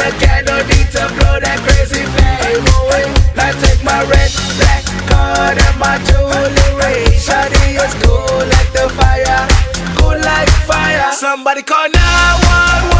the candle, need to blow that crazy flame away. I take my red, black card and my jewelry. Shawty is cool like the fire, cool like fire. Somebody call 911.